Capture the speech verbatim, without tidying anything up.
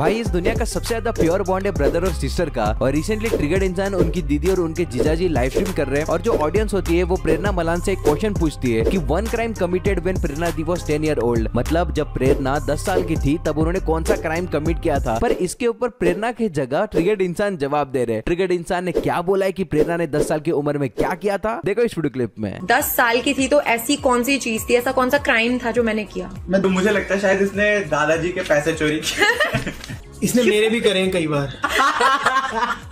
भाई इस दुनिया का सबसे ज्यादा प्योर बॉन्ड है ब्रदर और सिस्टर का। और रिसेंटली ट्रिगर्ड इंसान उनकी दीदी और उनके जीजाजी लाइव स्ट्रीम कर रहे हैं, और जो ऑडियंस होती है वो प्रेरणा मलान से एक क्वेश्चन पूछती है कि one crime committed when Prerna दी वाज टेन ईयर ओल्ड। मतलब जब प्रेरणा दस साल की थी तब उन्होंने कौन सा क्राइम कमिट किया था। पर इसके ऊपर प्रेरणा की जगह ट्रिगर्ड इंसान जवाब दे रहे हैं। ट्रिगर्ड इंसान ने क्या बोला है कि प्रेरणा ने दस साल की उम्र में क्या किया था, देखो इस वीडियो क्लिप में। दस साल की थी तो ऐसी कौन सी चीज थी, ऐसा कौन सा क्राइम था जो मैंने किया? मैं तो मुझे लगता है शायद इसने दादाजी के पैसे चोरी किए। इसने मेरे भी करे हैं कई बार।